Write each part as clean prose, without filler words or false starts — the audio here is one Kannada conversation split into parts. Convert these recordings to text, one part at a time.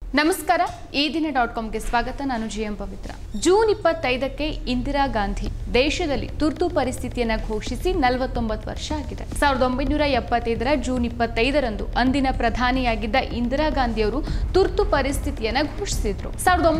ನಮಸ್ಕಾರ ಈ ದಿನ.comಗೆ ಸ್ವಾಗತ. ನಾನು ಜಿಎಂ ಪವಿತ್ರ. ಜೂನ್ 25ಕ್ಕೆ ಇಂದಿರಾ ಗಾಂಧಿ ದೇಶದಲ್ಲಿ ತುರ್ತು ಪರಿಸ್ಥಿತಿಯನ್ನು ಘೋಷಿಸಿ 49 ವರ್ಷ ಆಗಿದೆ. 1975ರ ಜೂನ್ 25ರಂದು ಅಂದಿನ ಪ್ರಧಾನಿಯಾಗಿದ್ದ ಇಂದಿರಾ ಗಾಂಧಿ ಅವರು ತುರ್ತು ಪರಿಸ್ಥಿತಿಯನ್ನು ಘೋಷಿಸಿದ್ರು.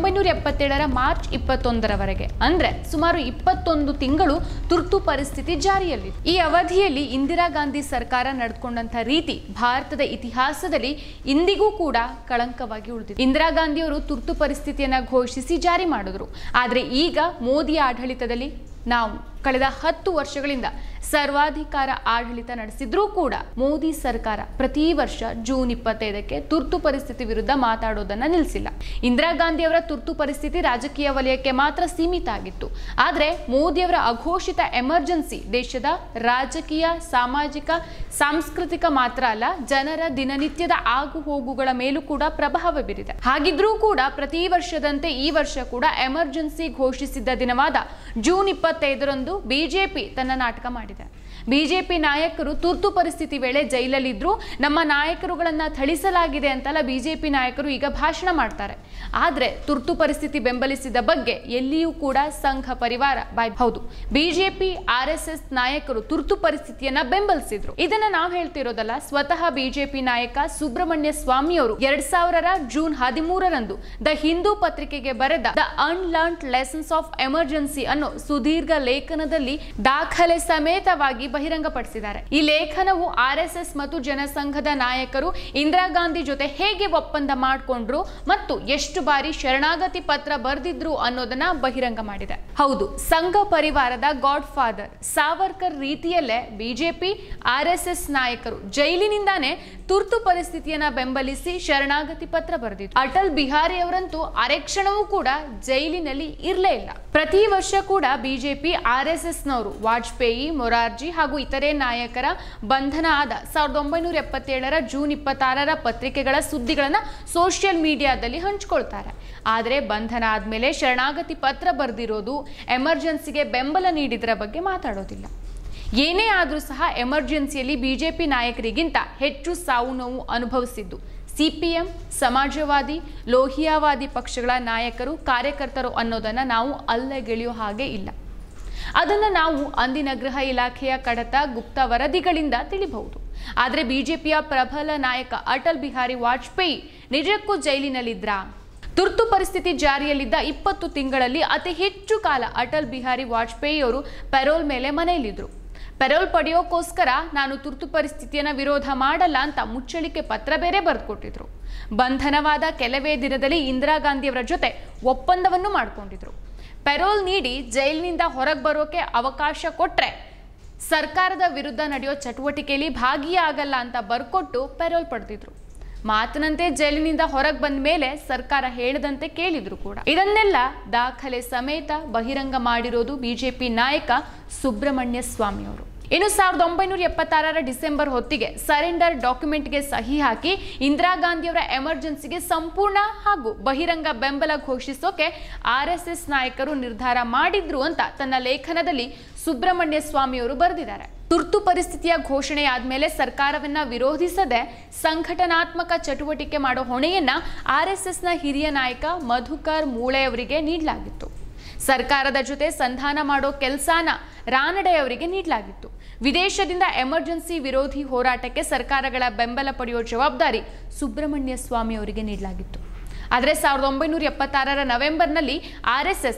1977ರ ಮಾರ್ಚ್ 21ರವರೆಗೆ ಅಂದ್ರೆ ಸುಮಾರು 21 ತಿಂಗಳು ತುರ್ತು ಪರಿಸ್ಥಿತಿ ಜಾರಿಯಲ್ಲಿತ್ತು. ಈ ಅವಧಿಯಲ್ಲಿ ಇಂದಿರಾ ಗಾಂಧಿ ಸರ್ಕಾರ ನಡೆದುಕೊಂಡಂತ ರೀತಿ ಭಾರತದ ಇತಿಹಾಸದಲ್ಲಿ ಇಂದಿಗೂ ಕೂಡ ಕಳಂಕವಾಗಿ ಉಳಿದಿದೆ. ಇಂದಿರಾ ಗಾಂಧಿ ಅವರು ತುರ್ತು ಪರಿಸ್ಥಿತಿಯನ್ನ ಘೋಷಿಸಿ ಜಾರಿ ಮಾಡಿದ್ರು. ಆದರೆ ಈಗ ಮೋದಿ ಆಡಳಿತದಲ್ಲಿ ನಾವು ಕಳೆದ 10 ವರ್ಷಗಳಿಂದ ಸರ್ವಾಧಿಕಾರ ಆಡಳಿತ ನಡೆಸಿದ್ರೂ ಕೂಡ ಮೋದಿ ಸರ್ಕಾರ ಪ್ರತಿ ವರ್ಷ ಜೂನ್ 25ಕ್ಕೆ ತುರ್ತು ಪರಿಸ್ಥಿತಿ ವಿರುದ್ಧ ಮಾತಾಡೋದನ್ನ ನಿಲ್ಲಿಸಿಲ್ಲ. ಇಂದಿರಾ ಗಾಂಧಿ ಅವರ ತುರ್ತು ಪರಿಸ್ಥಿತಿ ರಾಜಕೀಯ ವಲಯಕ್ಕೆ ಮಾತ್ರ ಸೀಮಿತ ಆಗಿತ್ತು. ಆದರೆ ಮೋದಿ ಅವರ ಅಘೋಷಿತ ಎಮರ್ಜೆನ್ಸಿ ದೇಶದ ರಾಜಕೀಯ, ಸಾಮಾಜಿಕ, ಸಾಂಸ್ಕೃತಿಕ ಮಾತ್ರ ಅಲ್ಲ, ಜನರ ದಿನನಿತ್ಯದ ಆಗು ಹೋಗುಗಳ ಮೇಲೂ ಕೂಡ ಪ್ರಭಾವ ಬೀರಿದೆ. ಹಾಗಿದ್ರೂ ಕೂಡ ಪ್ರತಿ ವರ್ಷದಂತೆ ಈ ವರ್ಷ ಕೂಡ ಎಮರ್ಜೆನ್ಸಿ ಘೋಷಿಸಿದ್ದ ದಿನವಾದ ಜೂನ್ 25ರಂದು ಬಿಜೆಪಿ ತನ್ನ ನಾಟಕ ಮಾಡಿದೆ. ಬಿಜೆಪಿ ನಾಯಕರು ತುರ್ತು ಪರಿಸ್ಥಿತಿ ವೇಳೆ ಜೈಲಲ್ಲಿದ್ರು, ನಮ್ಮ ನಾಯಕರುಗಳನ್ನ ಥಳಿಸಲಾಗಿದೆ ಅಂತಲ್ಲ ಬಿಜೆಪಿ ನಾಯಕರು ಈಗ ಭಾಷಣ ಮಾಡ್ತಾರೆ. ಆದ್ರೆ ತುರ್ತು ಪರಿಸ್ಥಿತಿ ಬೆಂಬಲಿಸಿದ ಬಗ್ಗೆ ಎಲ್ಲಿಯೂ ಕೂಡ ಸಂಘ ಪರಿವಾರ ಹೌದು ಬಿಜೆಪಿ RSS ನಾಯಕರು ತುರ್ತು ಪರಿಸ್ಥಿತಿಯನ್ನ ಬೆಂಬಲಿಸಿದ್ರು. ಇದನ್ನ ನಾವು ಹೇಳ್ತಿರೋದಲ್ಲ, ಸ್ವತಃ ಬಿಜೆಪಿ ನಾಯಕ ಸುಬ್ರಹ್ಮಣ್ಯ ಸ್ವಾಮಿ ಅವರು 2000ರ ಜೂನ್ 13ರಂದು ದ ಹಿಂದೂ ಪತ್ರಿಕೆಗೆ ಬರೆದ the unlearned lessons of emergency ಅನ್ನೋ ಸುದೀರ್ಘ ಲೇಖನದಲ್ಲಿ ದಾಖಲೆ ಸಮೇತವಾಗಿ ಬಹಿರಂಗಪಡಿಸಿದ್ದಾರೆ. ಈ ಲೇಖನವು RSS ಮತ್ತು ಜನಸಂಘದ ನಾಯಕರು ಇಂದಿರಾ ಗಾಂಧಿ ಜೊತೆ ಹೇಗೆ ಒಪ್ಪಂದ ಮಾಡಿಕೊಂಡ್ರು ಮತ್ತು ಎಷ್ಟು ಬಾರಿ ಶರಣಾಗತಿ ಪತ್ರ ಬರೆದಿದ್ರು ಅನ್ನೋದನ್ನ ಬಹಿರಂಗ ಮಾಡಿದೆ. ಹೌದು, ಸಂಘ ಪರಿವಾರದ ಗಾಡ್ ಫಾದರ್ ಸಾವರ್ಕರ್ ರೀತಿಯಲ್ಲೇ ಬಿಜೆಪಿ RSS ನಾಯಕರು ಜೈಲಿನಿಂದಾನೇ ತುರ್ತು ಪರಿಸ್ಥಿತಿಯನ್ನ ಬೆಂಬಲಿಸಿ ಶರಣಾಗತಿ ಪತ್ರ ಬರೆದಿದ್ರು. ಅಟಲ್ ಬಿಹಾರಿ ಅವರಂತೂ ಅರೆಕ್ಷಣವೂ ಕೂಡ ಜೈಲಿನಲ್ಲಿ ಇರಲೇ ಇಲ್ಲ. ಪ್ರತಿ ವರ್ಷ ಕೂಡ ಬಿಜೆಪಿ RSS ನವರು ವಾಜಪೇಯಿ, ಮೊರಾರ್ಜಿ ಹಾಗೂ ಇತರೆ ನಾಯಕರ ಬಂಧನ ಆದ 1977ರ ಜೂನ್ 26ರ ಪತ್ರಿಕೆಗಳ ಸುದ್ದಿಗಳನ್ನ ಸೋಷಿಯಲ್ ಮೀಡಿಯಾದಲ್ಲಿ ಹಂಚಿಕೊಳ್ತಾರೆ. ಆದರೆ ಬಂಧನ ಆದ್ಮೇಲೆ ಶರಣಾಗತಿ ಪತ್ರ ಬರೆದಿರೋದು, ಎಮರ್ಜೆನ್ಸಿಗೆ ಬೆಂಬಲ ನೀಡಿದರ ಬಗ್ಗೆ ಮಾತಾಡೋದಿಲ್ಲ. ಏನೇ ಆದರೂ ಸಹ ಎಮರ್ಜೆನ್ಸಿಯಲ್ಲಿ ಬಿಜೆಪಿ ನಾಯಕರಿಗಿಂತ ಹೆಚ್ಚು ಸಾವು ನೋವು ಅನುಭವಿಸಿದ್ದು CPM, ಸಮಾಜವಾದಿ, ಲೋಹಿಯಾವಾದಿ ಪಕ್ಷಗಳ ನಾಯಕರು, ಕಾರ್ಯಕರ್ತರು ಅನ್ನೋದನ್ನ ನಾವು ಅಲ್ಲಗೆಳೆಯೋ ಹಾಗೆ ಇಲ್ಲ. ಅದನ್ನ ನಾವು ಅಂದಿನ ಗೃಹ ಇಲಾಖೆಯ ಕಡತ ಗುಪ್ತ ವರದಿಗಳಿಂದ ತಿಳಿಬಹುದು. ಆದರೆ ಬಿಜೆಪಿಯ ಪ್ರಬಲ ನಾಯಕ ಅಟಲ್ ಬಿಹಾರಿ ವಾಜಪೇಯಿ ನಿಜಕ್ಕೂ ಜೈಲಿನಲ್ಲಿದ್ರಾ? ತುರ್ತು ಪರಿಸ್ಥಿತಿ ಜಾರಿಯಲ್ಲಿದ್ದ 20 ತಿಂಗಳಲ್ಲಿ ಅತಿ ಹೆಚ್ಚು ಕಾಲ ಅಟಲ್ ಬಿಹಾರಿ ವಾಜಪೇಯಿ ಅವರು ಪೆರೋಲ್ ಮೇಲೆ ಮನೆಯಲ್ಲಿದ್ರು. ಪೆರೋಲ್ ಪಡೆಯೋಕೋಸ್ಕರ ನಾನು ತುರ್ತು ಪರಿಸ್ಥಿತಿಯನ್ನ ವಿರೋಧ ಮಾಡಲ್ಲ ಅಂತ ಮುಚ್ಚಳಿಕೆ ಪತ್ರ ಬೇರೆ ಬರೆದುಕೊಟ್ಟಿದ್ರು. ಬಂಧನವಾದ ಕೆಲವೇ ದಿನದಲ್ಲಿ ಇಂದಿರಾ ಗಾಂಧಿಯವರ ಜೊತೆ ಒಪ್ಪಂದವನ್ನು ಮಾಡಿಕೊಂಡಿದ್ರು. ಪೆರೋಲ್ ನೀಡಿ ಜೈಲಿನಿಂದ ಹೊರಗೆ ಬರೋಕೆ ಅವಕಾಶ ಕೊಟ್ರೆ ಸರ್ಕಾರದ ವಿರುದ್ಧ ನಡೆಯೋ ಚಟುವಟಿಕೆಯಲ್ಲಿ ಭಾಗಿಯಾಗಲ್ಲ ಅಂತ ಬರ್ಕೊಟ್ಟು ಪೆರೋಲ್ ಪಡೆದಿದ್ರು. ಮಾತಿನಂತೆ ಜೈಲಿನಿಂದ ಹೊರಗೆ ಬಂದ ಮೇಲೆ ಸರ್ಕಾರ ಹೇಳಿದಂತೆ ಕೇಳಿದ್ರು ಕೂಡ. ಇದನ್ನೆಲ್ಲ ದಾಖಲೆ ಸಮೇತ ಬಹಿರಂಗ ಮಾಡಿರೋದು ಬಿಜೆಪಿ ನಾಯಕ ಸುಬ್ರಹ್ಮಣ್ಯ ಸ್ವಾಮಿ ಅವರು. ಇನ್ನು 1976ರ ಡಿಸೆಂಬರ್ ಹೊತ್ತಿಗೆ ಸರೆಂಡರ್ ಡಾಕ್ಯುಮೆಂಟ್ಗೆ ಸಹಿ ಹಾಕಿ ಇಂದಿರಾ ಗಾಂಧಿಯವರ ಎಮರ್ಜೆನ್ಸಿಗೆ ಸಂಪೂರ್ಣ ಹಾಗೂ ಬಹಿರಂಗ ಬೆಂಬಲ ಘೋಷಿಸೋಕೆ RSS ನಾಯಕರು ನಿರ್ಧಾರ ಮಾಡಿದ್ರು ಅಂತ ತನ್ನ ಲೇಖನದಲ್ಲಿ ಸುಬ್ರಹ್ಮಣ್ಯ ಸ್ವಾಮಿ ಅವರು ಬರೆದಿದ್ದಾರೆ. ತುರ್ತು ಪರಿಸ್ಥಿತಿಯ ಘೋಷಣೆ ಆದ್ಮೇಲೆ ಸರ್ಕಾರವನ್ನ ವಿರೋಧಿಸದೆ ಸಂಘಟನಾತ್ಮಕ ಚಟುವಟಿಕೆ ಮಾಡೋ ಹೊಣೆಯನ್ನ RSSನ ಹಿರಿಯ ನಾಯಕ ಮಧುಕರ್ ಮೂಳೆ ಅವರಿಗೆ ನೀಡಲಾಗಿತ್ತು. ಸರ್ಕಾರದ ಜೊತೆ ಸಂಧಾನ ಮಾಡೋ ಕೆಲಸನ ರಾನಡೆ ಅವರಿಗೆ ನೀಡಲಾಗಿತ್ತು. ವಿದೇಶದಿಂದ ಎಮರ್ಜೆನ್ಸಿ ವಿರೋಧಿ ಹೋರಾಟಕ್ಕೆ ಸರ್ಕಾರಗಳ ಬೆಂಬಲ ಪಡೆಯುವ ಜವಾಬ್ದಾರಿ ಸುಬ್ರಹ್ಮಣ್ಯ ಸ್ವಾಮಿ ಅವರಿಗೆ ನೀಡಲಾಗಿತ್ತು. ಆದರೆ 1976ರ ನವೆಂಬರ್ನಲ್ಲಿ RSS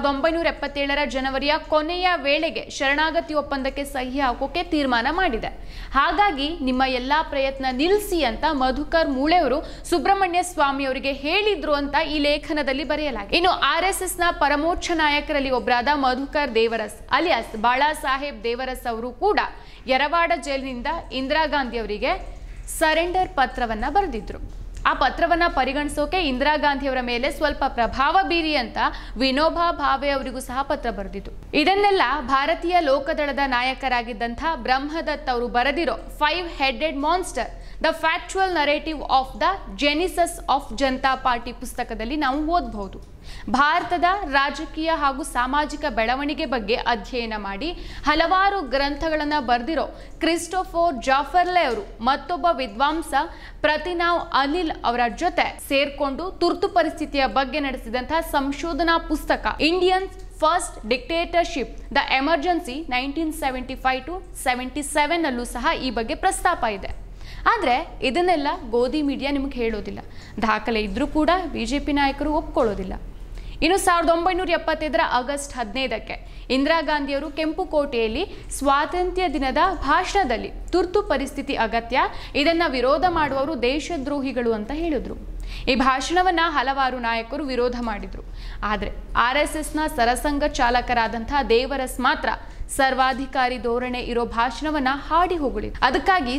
1977ರ ಜನವರಿಯ ಕೊನೆಯ ವೇಳೆಗೆ ಶರಣಾಗತಿ ಒಪ್ಪಂದಕ್ಕೆ ಸಹಿ ಹಾಕೋಕೆ ತೀರ್ಮಾನ ಮಾಡಿದೆ. ಹಾಗಾಗಿ ನಿಮ್ಮ ಎಲ್ಲಾ ಪ್ರಯತ್ನ ನಿಲ್ಲಿಸಿ ಅಂತ ಮಧುಕರ್ ಮೂಳೆ ಅವರು ಸುಬ್ರಹ್ಮಣ್ಯ ಸ್ವಾಮಿ ಅವರಿಗೆ ಹೇಳಿದ್ರು ಅಂತ ಈ ಲೇಖನದಲ್ಲಿ ಬರೆಯಲಾಗಿದೆ. ಇನ್ನು RSSನ ಪರಮೋಚ್ಚ ನಾಯಕರಲ್ಲಿ ಒಬ್ಬರಾದ ಮಧುಕರ್ ದೇವರಸ್ ಅಲಿಯಾಸ್ ಬಾಳಾ ಸಾಹೇಬ್ ದೇವರಸ್ ಅವರು ಕೂಡ ಯರವಾಡ ಜೈಲಿನಿಂದ ಇಂದಿರಾ ಗಾಂಧಿ ಅವರಿಗೆ ಸರೆಂಡರ್ ಪತ್ರವನ್ನ ಬರೆದಿದ್ರು. ಆ ಪತ್ರವನ್ನ ಪರಿಗಣಿಸೋಕೆ ಇಂದಿರಾ ಗಾಂಧಿಯವರ ಮೇಲೆ ಸ್ವಲ್ಪ ಪ್ರಭಾವ ಬೀರಿ ಅಂತ ವಿನೋಬಾ ಭಾವೆ ಅವರಿಗೂ ಸಹ ಪತ್ರ ಬರೆದಿತ್ತು. ಇದನ್ನೆಲ್ಲ ಭಾರತೀಯ ಲೋಕದಳದ ನಾಯಕರಾಗಿದ್ದಂಥ ಬ್ರಹ್ಮದತ್ ಅವರು ಬರೆದಿರೋ 5 headed monster the factual narrative of the genesis of Janata party ಪುಸ್ತಕದಲ್ಲಿ ನಾವು ಓದಬಹುದು. ಭಾರತದ ರಾಜಕೀಯ ಹಾಗೂ ಸಾಮಾಜಿಕ ಬೆಳವಣಿಗೆ ಬಗ್ಗೆ ಅಧ್ಯಯನ ಮಾಡಿ ಹಲವಾರು ಗ್ರಂಥಗಳನ್ನು ಬರೆದಿರೋ ಕ್ರಿಸ್ಟೋಫರ್ ಜಾಫರ್ಲೆ ಅವರು ಮತ್ತೊಬ್ಬ ವಿದ್ವಾಂಸ ಪ್ರತಿನಾವ್ ಅನಿಲ್ ಅವರ ಜೊತೆ ಸೇರ್ಕೊಂಡು ತುರ್ತು ಪರಿಸ್ಥಿತಿಯ ಬಗ್ಗೆ ನಡೆಸಿದಂತಹ ಸಂಶೋಧನಾ ಪುಸ್ತಕ Indians first dictatorship the emergency 1975 to 77 ಅಲ್ಲೂ ಸಹ ಈ ಬಗ್ಗೆ ಪ್ರಸ್ತಾಪ ಇದೆ. ಆದರೆ ಇದನ್ನೆಲ್ಲ ಗೋಧಿ ಮೀಡಿಯಾ ನಿಮಗೆ ಹೇಳೋದಿಲ್ಲ. ದಾಖಲೆ ಇದ್ರೂ ಕೂಡ ಬಿಜೆಪಿ ನಾಯಕರು ಒಪ್ಕೊಳ್ಳೋದಿಲ್ಲ. ಇನ್ನು 1975 ಆಗಸ್ಟ್ 15ಕ್ಕೆ ಇಂದಿರಾ ಗಾಂಧಿಯವರು ಕೆಂಪುಕೋಟೆಯಲ್ಲಿ ಸ್ವಾತಂತ್ರ್ಯ ದಿನದ ಭಾಷಣದಲ್ಲಿ ತುರ್ತು ಪರಿಸ್ಥಿತಿ ಅಗತ್ಯ, ಇದನ್ನ ವಿರೋಧ ಮಾಡುವವರು ದೇಶದ್ರೋಹಿಗಳು ಅಂತ ಹೇಳಿದ್ರು. ಈ ಭಾಷಣವನ್ನ ಹಲವಾರು ನಾಯಕರು ವಿರೋಧ ಮಾಡಿದ್ರು. ಆದರೆ RSSನ ಸರಸಂಘ ಚಾಲಕರಾದಂತಹ ದೇವರಸ್ ಮಾತ್ರ ಸರ್ವಾಧಿಕಾರಿ ಧೋರಣೆ ಇರೋ ಭಾಷಣವನ್ನ ಹಾಡಿ ಹೊಗಳಿ. ಅದಕ್ಕಾಗಿ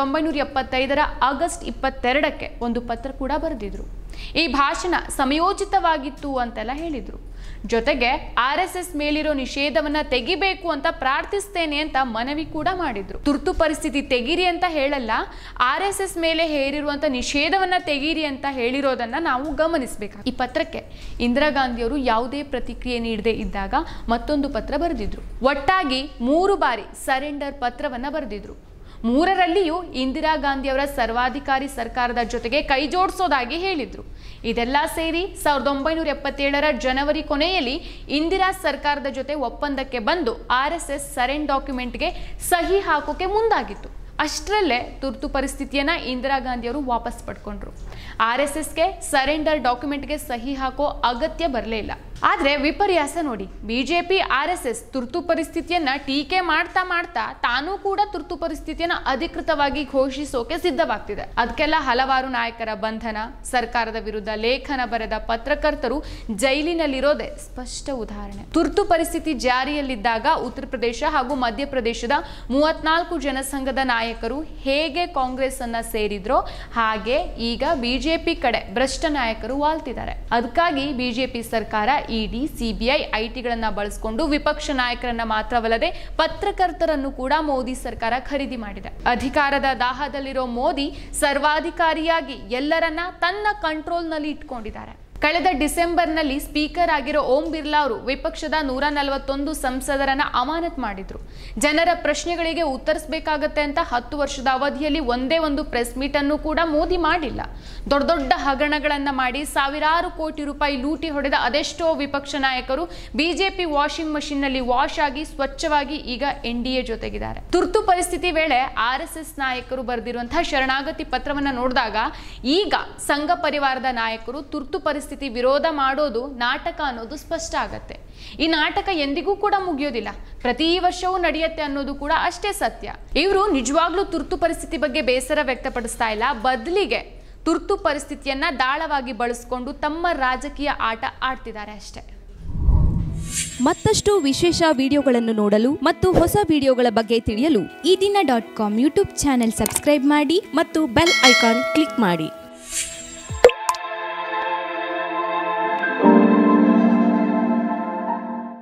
1975 ಆಗಸ್ಟ್ 22ಕ್ಕೆ ಒಂದು ಪತ್ರ ಕೂಡ ಬರೆದಿದ್ರು. ಈ ಭಾಷಣ ಸಮಯೋಚಿತವಾಗಿತ್ತು ಅಂತೆಲ್ಲ ಹೇಳಿದ್ರು. ಜೊತೆಗೆ RSS ಮೇಲಿರೋ ನಿಷೇಧವನ್ನ ತೆಗಿಬೇಕು ಅಂತ ಪ್ರಾರ್ಥಿಸ್ತೇನೆ ಅಂತ ಮನವಿ ಕೂಡ ಮಾಡಿದ್ರು. ತುರ್ತು ಪರಿಸ್ಥಿತಿ ತೆಗೀರಿ ಅಂತ ಹೇಳಲ್ಲ, RSS ಮೇಲೆ ಹೇರಿರುವಂತ ನಿಷೇಧವನ್ನ ತೆಗೀರಿ ಅಂತ ಹೇಳಿರೋದನ್ನ ನಾವು ಗಮನಿಸಬೇಕು. ಈ ಪತ್ರಕ್ಕೆ ಇಂದಿರಾ ಗಾಂಧಿಯವರು ಯಾವುದೇ ಪ್ರತಿಕ್ರಿಯೆ ನೀಡದೇ ಇದ್ದಾಗ ಮತ್ತೊಂದು ಪತ್ರ ಬರೆದಿದ್ರು. ಒಟ್ಟಾಗಿ 3 ಬಾರಿ ಸರೆಂಡರ್ ಪತ್ರವನ್ನ ಬರೆದಿದ್ರು. 3ರಲ್ಲಿಯೂ ಇಂದಿರಾ ಗಾಂಧಿಯವರ ಸರ್ವಾಧಿಕಾರಿ ಸರ್ಕಾರದ ಜೊತೆಗೆ ಕೈ ಜೋಡಿಸೋದಾಗಿ ಹೇಳಿದ್ರು. ಇದೆಲ್ಲ ಸೇರಿ 1977 ಜನವರಿ ಕೊನೆಯಲ್ಲಿ ಇಂದಿರಾ ಸರ್ಕಾರದ ಜೊತೆ ಒಪ್ಪಂದಕ್ಕೆ ಬಂದು RSS ಸರೆಂಡರ್ ಡಾಕ್ಯುಮೆಂಟ್ಗೆ ಸಹಿ ಹಾಕೋಕೆ ಮುಂದಾಗಿತ್ತು. ಅಷ್ಟರಲ್ಲೇ ತುರ್ತು ಪರಿಸ್ಥಿತಿಯನ್ನ ಇಂದಿರಾ ಗಾಂಧಿಯವರು ವಾಪಸ್ ಪಡ್ಕೊಂಡ್ರು. RSSಗೆ ಸರೆಂಡರ್ ಡಾಕ್ಯುಮೆಂಟ್ಗೆ ಸಹಿ ಹಾಕೋ ಅಗತ್ಯ ಬರಲೇ ಇಲ್ಲ. ಆದರೆ ವಿಪರ್ಯಾಸ ನೋಡಿ, ಬಿಜೆಪಿ RSS ತುರ್ತು ಪರಿಸ್ಥಿತಿಯನ್ನ ಟೀಕೆ ಮಾಡ್ತಾ ಮಾಡ್ತಾ ತಾನೂ ಕೂಡ ತುರ್ತು ಪರಿಸ್ಥಿತಿಯನ್ನ ಅಧಿಕೃತವಾಗಿ ಘೋಷಿಸೋಕೆ ಸಿದ್ಧವಾಗ್ತಿದೆ. ಅದಕ್ಕೆಲ್ಲ ಹಲವಾರು ನಾಯಕರ ಬಂಧನ, ಸರ್ಕಾರದ ವಿರುದ್ಧ ಲೇಖನ ಬರೆದ ಪತ್ರಕರ್ತರು ಜೈಲಿನಲ್ಲಿರೋದೇ ಸ್ಪಷ್ಟ ಉದಾಹರಣೆ. ತುರ್ತು ಪರಿಸ್ಥಿತಿ ಜಾರಿಯಲ್ಲಿದ್ದಾಗ ಉತ್ತರ ಪ್ರದೇಶ ಹಾಗೂ ಮಧ್ಯಪ್ರದೇಶದ 34 ಜನಸಂಘದ ನಾಯಕರು ಹೇಗೆ ಕಾಂಗ್ರೆಸ್ ಅನ್ನ ಸೇರಿದ್ರೋ ಹಾಗೆ ಈಗ ಬಿಜೆಪಿ ಕಡೆ ಭ್ರಷ್ಟ ನಾಯಕರು ವಾಲ್ತಿದ್ದಾರೆ. ಅದಕ್ಕಾಗಿ ಬಿಜೆಪಿ ಸರ್ಕಾರ ಇಡಿ, ಸಿಬಿಐ, ಐಟಿಗಳನ್ನ ಬಳಸಿಕೊಂಡು ವಿಪಕ್ಷ ನಾಯಕರನ್ನ ಮಾತ್ರವಲ್ಲದೆ ಪತ್ರಕರ್ತರನ್ನು ಕೂಡ ಮೋದಿ ಸರ್ಕಾರ ಖರೀದಿ ಮಾಡಿದೆ. ಅಧಿಕಾರದ ದಾಹದಲ್ಲಿರೋ ಮೋದಿ ಸರ್ವಾಧಿಕಾರಿಯಾಗಿ ಎಲ್ಲರನ್ನ ತನ್ನ ಕಂಟ್ರೋಲ್ನಲ್ಲಿ ಇಟ್ಕೊಂಡಿದ್ದಾರೆ. ಕಳೆದ ಡಿಸೆಂಬರ್ನಲ್ಲಿ ಸ್ಪೀಕರ್ ಆಗಿರೋ ಓಂ ಬಿರ್ಲಾ ಅವರು ವಿಪಕ್ಷದ 141 ಸಂಸದರನ್ನ ಅಮಾನತ್ ಮಾಡಿದ್ರು. ಜನರ ಪ್ರಶ್ನೆಗಳಿಗೆ ಉತ್ತರಿಸಬೇಕಾಗತ್ತೆ ಅಂತ 10 ವರ್ಷದ ಅವಧಿಯಲ್ಲಿ ಒಂದೇ ಒಂದು ಪ್ರೆಸ್ ಮೀಟ್ ಅನ್ನು ಕೂಡ ಮೋದಿ ಮಾಡಿಲ್ಲ. ದೊಡ್ಡ ದೊಡ್ಡ ಹಗರಣಗಳನ್ನ ಮಾಡಿ ಸಾವಿರಾರು ಕೋಟಿ ರೂಪಾಯಿ ಲೂಟಿ ಹೊಡೆದ ಅದೆಷ್ಟೋ ವಿಪಕ್ಷ ನಾಯಕರು ಬಿಜೆಪಿ ವಾಷಿಂಗ್ ಮಷಿನ್ ನಲ್ಲಿ ವಾಶ್ ಆಗಿ ಸ್ವಚ್ಛವಾಗಿ ಈಗ NDA ಜೊತೆಗಿದ್ದಾರೆ. ತುರ್ತು ಪರಿಸ್ಥಿತಿ ವೇಳೆ RSS ನಾಯಕರು ಬರೆದಿರುವಂತಹ ಶರಣಾಗತಿ ಪತ್ರವನ್ನ ನೋಡಿದಾಗ ಈಗ ಸಂಘ ಪರಿವಾರದ ನಾಯಕರು ತುರ್ತು ಪರಿಸ್ಥಿತಿ ವಿರೋಧ ಮಾಡೋದು ನಾಟಕ ಅನ್ನೋದು ಸ್ಪಷ್ಟ ಆಗತ್ತೆ. ಈ ನಾಟಕ ಎಂದಿಗೂ ಕೂಡ ಮುಗಿಯೋದಿಲ್ಲ, ಪ್ರತಿ ವರ್ಷವೂ ನಡೆಯುತ್ತೆ ಅನ್ನೋದು ಕೂಡ ಅಷ್ಟೇ ಸತ್ಯ. ಇವರು ನಿಜವಾಗ್ಲೂ ತುರ್ತು ಪರಿಸ್ಥಿತಿ ಬಗ್ಗೆ ಬೇಸರ ವ್ಯಕ್ತಪಡಿಸ್ತಾ ಇಲ್ಲ, ಬದಲಿಗೆ ತುರ್ತು ಪರಿಸ್ಥಿತಿಯನ್ನ ದಾಳವಾಗಿ ಬಳಸಿಕೊಂಡು ತಮ್ಮ ರಾಜಕೀಯ ಆಟ ಆಡ್ತಿದ್ದಾರೆ ಅಷ್ಟೇ. ಮತ್ತಷ್ಟು ವಿಶೇಷ ವಿಡಿಯೋಗಳನ್ನು ನೋಡಲು ಮತ್ತು ಹೊಸ ವಿಡಿಯೋಗಳ ಬಗ್ಗೆ ತಿಳಿಯಲು ಈ ದಿನ .com ಯೂಟ್ಯೂಬ್ ಚಾನೆಲ್ ಸಬ್ಸ್ಕ್ರೈಬ್ ಮಾಡಿ ಮತ್ತು ಬೆಲ್ ಐಕಾನ್ ಕ್ಲಿಕ್ ಮಾಡಿ.